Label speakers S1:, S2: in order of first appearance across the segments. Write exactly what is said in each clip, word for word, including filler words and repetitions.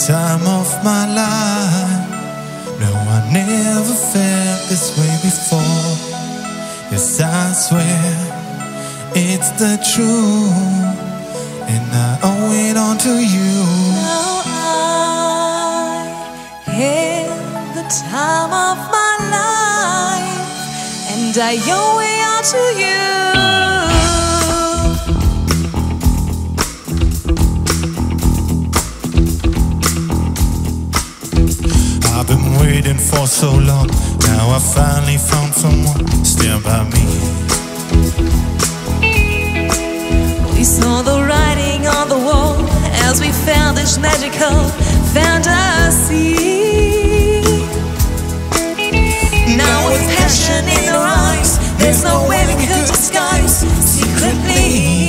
S1: time of my life. No, I never felt this way before. Yes, I swear it's the truth, and I owe it all to you.
S2: Now I had the time of my life, and I owe it all to you.
S1: I've been waiting for so long. Now I finally found someone to stand by me.
S2: We saw the writing on the wall as we found this magical fantasy. Now with passion in our eyes, there's no way we could disguise secretly.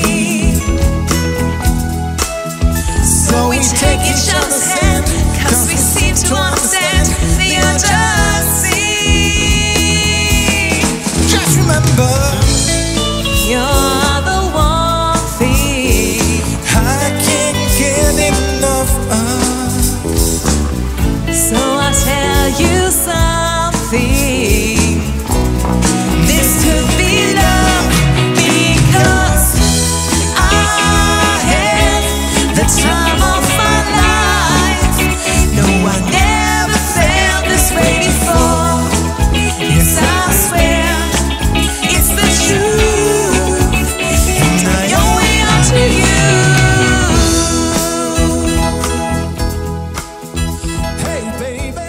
S2: So we take each other's hand, cause we seem to understand the urgency.
S1: Just remember,
S2: you're the one thing
S1: I can't get enough of.
S2: So I'll tell you something. This could be love, because I had the time of my life. No, I never felt this way before. Yes, I swear it's the truth, and I owe it all to you.
S1: Hey, baby.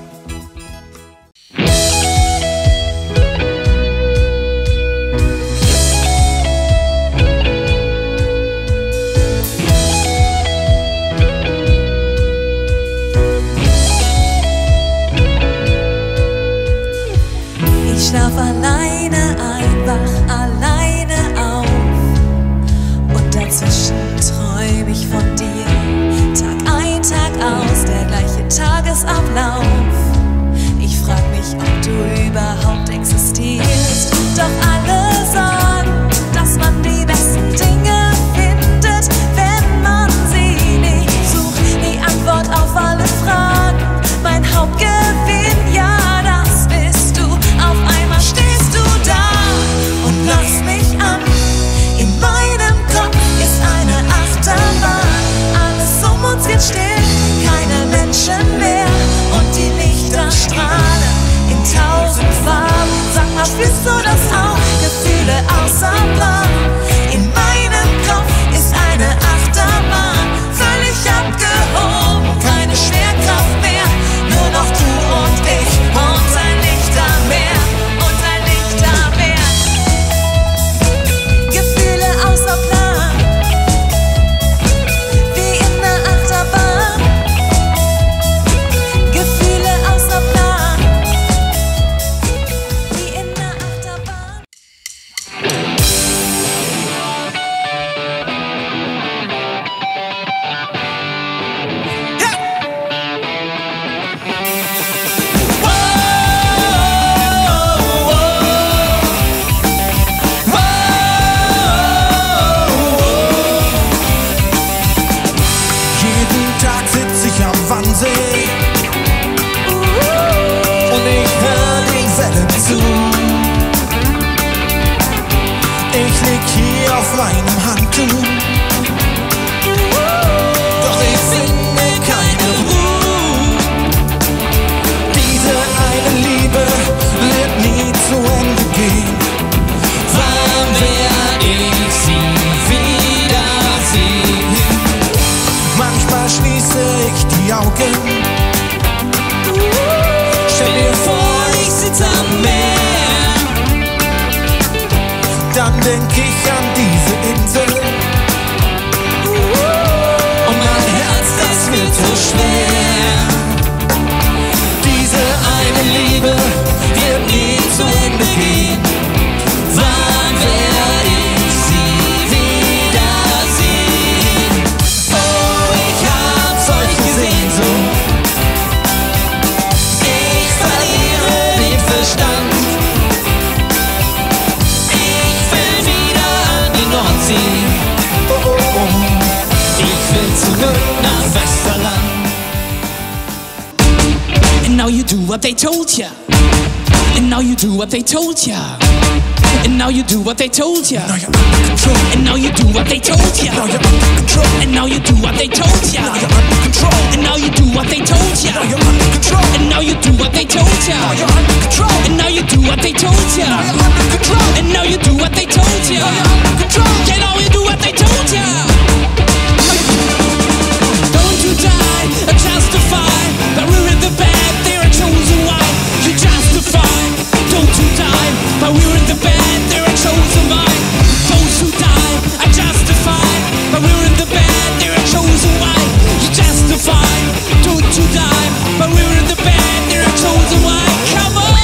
S2: Ich schlaf alleine ein, wach alleine auf, und dazwischen träum ich von dir. Tag ein, Tag aus, der gleiche Tagesablauf. Ich frag mich, ob du überhaupt existierst. Doch alle sagen, dass man die besten Dinge findet, wenn man sie nicht sucht. Die Antwort auf alle Fragen, mein Hauptgewinn, ja, das bist du. Auf einmal stehst du da und lachst mich an. In meinem Kopf ist eine Achterbahn. Alles um uns wird still, keine Menschen mehr, und die Lichter strahlen in tausend Farben. Sag mal, spürst du das auch? Gefühle außer Plan. In meinem Kopf ist eine Achterbahn, völlig abgehoben, keine Schwerkraft mehr, nur noch du und ich und ein Lichtermeer, und ein Lichtermeer. Gefühle außer Plan, wie in der Achterbahn. Gefühle außer Plan, wie in der Achterbahn.
S1: Jeden Tag sitz ich am Wannsee und ich hör den Wellen zu. Ich lieg hier auf meinem Handtuch, doch ich finde keine Ruhe. Diese eine Liebe wird nie zu Ende gehen. Wann werd ich sie wiedersehen? Manchmal schließe ich die Augen, stell dir vor, ich sitz am Meer. Dann denk ich an diese Insel, und mein Herz, das wird so schwer. Diese eine Liebe wird nie zu Ende gehen. Wann werd ich sie wiedersehen? Oh, ich hab solche Sehnsucht, ich verliere den Verstand. Ich will wieder an die Nordsee, oh, oh, oh. Ich will zurück nach Westerland.
S3: And now you do what they told ya. And now you do what they told ya. And now you do what they told ya.
S1: Now you're under control.
S3: And now you do what they told ya.
S1: Now you're under control.
S3: And now you do what they told ya.
S1: Now you're under control.
S3: And now you do what they told ya.
S1: Now you're under control.
S3: And now you do what they told ya.
S1: Now you're under control.
S3: And now you do what they told ya.
S1: Now you're under control.
S3: And now you do what they told ya.
S1: Now you're under control.
S3: And now you do what they told ya. Don't you die, justify that we're in the bad, they're a chosen wife. You justify. Don't you die, but we're in the bad, they're a chosen wife. Those who die are justified, but we're in the bad, they're a chosen wife. You justify. Don't you die, but we're in the bad, they're a chosen wife. Come on.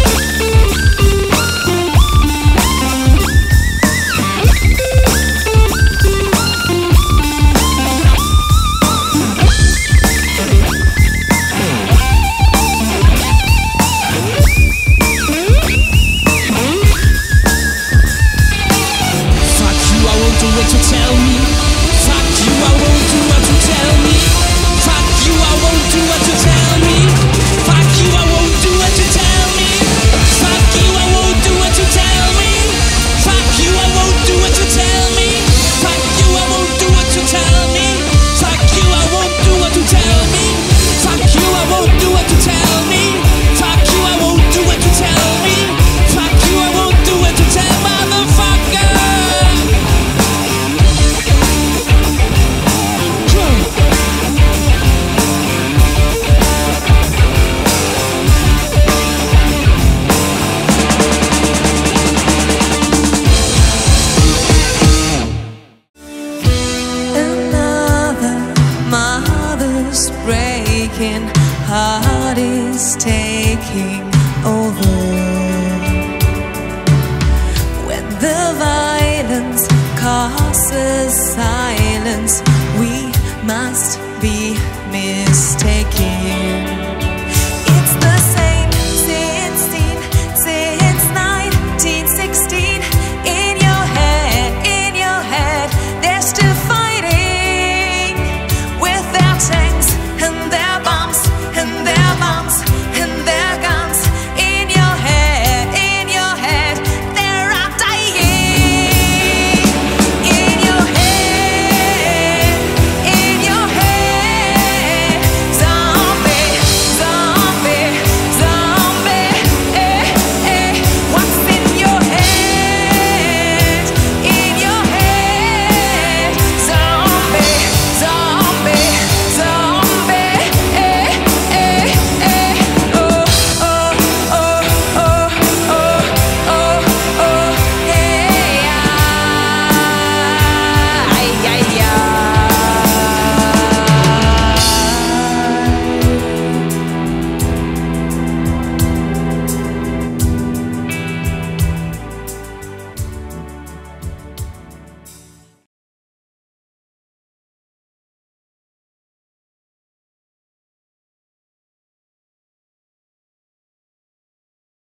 S3: To tell me, fuck you, I won't do what you tell me. Fuck you, I won't do what you tell me. Fuck you, I won't do what you tell me. Fuck you, I won't do what you tell me. Fuck you, I won't do what you tell me. Fuck you, I won't do what you tell me. Fuck you, I won't do what you tell me. Fuck you, I won't do what you tell me. Fuck you, I won't do what you tell me. Fuck you, I won't do what you tell motherfucker.
S2: Heart is taking over. When the violence causes silence, we must be